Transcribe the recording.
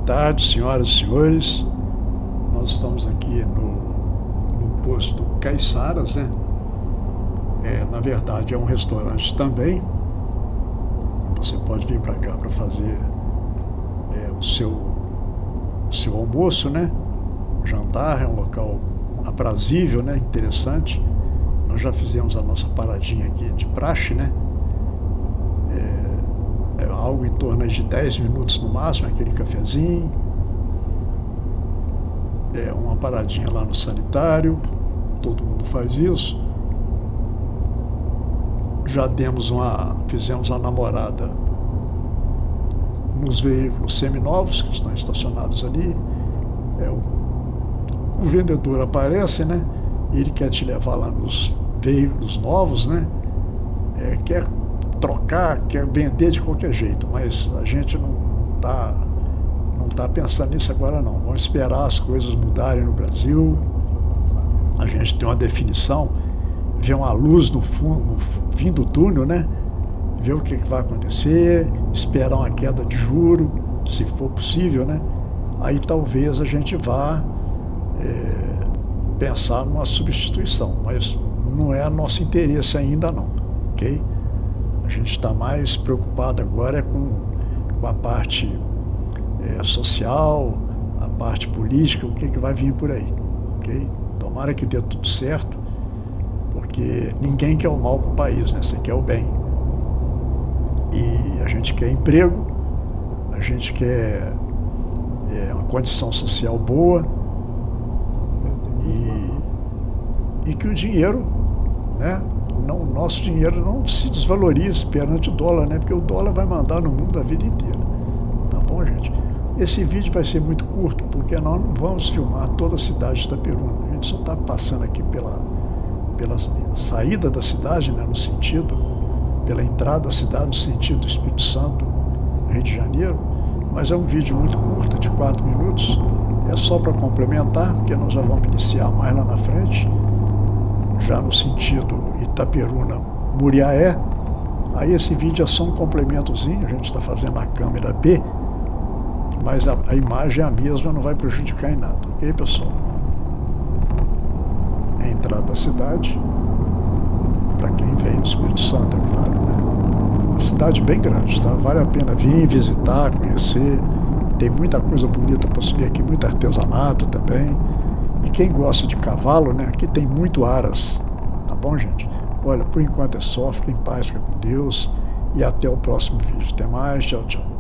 tarde, senhoras e senhores. Nós estamos aqui no posto Caiçaras, né? Na verdade é um restaurante também. Você pode vir para cá para fazer o seu almoço, né? Jantar, é um local aprazível, né? Interessante. Nós já fizemos a nossa paradinha aqui de praxe, né? Algo em torno de 10 minutos no máximo, aquele cafezinho. Uma paradinha lá no sanitário, todo mundo faz isso. Já fizemos uma namorada nos veículos seminovos que estão estacionados ali. O vendedor aparece, né? Ele quer te levar lá nos veículos novos, né? Quer trocar, quer vender de qualquer jeito, mas a gente não tá pensando nisso agora não. Vamos esperar as coisas mudarem no Brasil, a gente tem uma definição, ver uma luz no fim do túnel, né? Ver o que vai acontecer, esperar uma queda de juro, se for possível, né? Aí talvez a gente vá pensar numa substituição, mas não é nosso interesse ainda não, ok? A gente está mais preocupado agora com a parte social, a parte política, o que vai vir por aí, ok? Tomara que dê tudo certo, porque ninguém quer o mal para o país, né? Você quer o bem. E a gente quer emprego, a gente quer uma condição social boa e que o dinheiro, né? O nosso dinheiro não se desvalorize perante o dólar, né? Porque o dólar vai mandar no mundo a vida inteira. Tá bom, gente? Esse vídeo vai ser muito curto, porque nós não vamos filmar toda a cidade de Itaperuna. A gente só está passando aqui pela saída da cidade, né? Pela entrada da cidade, no sentido do Espírito Santo, Rio de Janeiro. Mas é um vídeo muito curto, de 4 minutos. É só para complementar, porque nós já vamos iniciar mais lá na frente, já no sentido Itaperuna-Muriaé. Aí esse vídeo é só um complementozinho, a gente está fazendo a câmera B, mas a imagem é a mesma, não vai prejudicar em nada, ok, pessoal? A entrada da cidade, para quem vem do Espírito Santo, é claro, né? Uma cidade bem grande, tá? Vale a pena vir, visitar, conhecer, tem muita coisa bonita para se ver aqui, muito artesanato também. E quem gosta de cavalo, né? Aqui tem muito aras, tá bom, gente? Olha, por enquanto é só, fica em paz, fica com Deus e até o próximo vídeo. Até mais, tchau, tchau.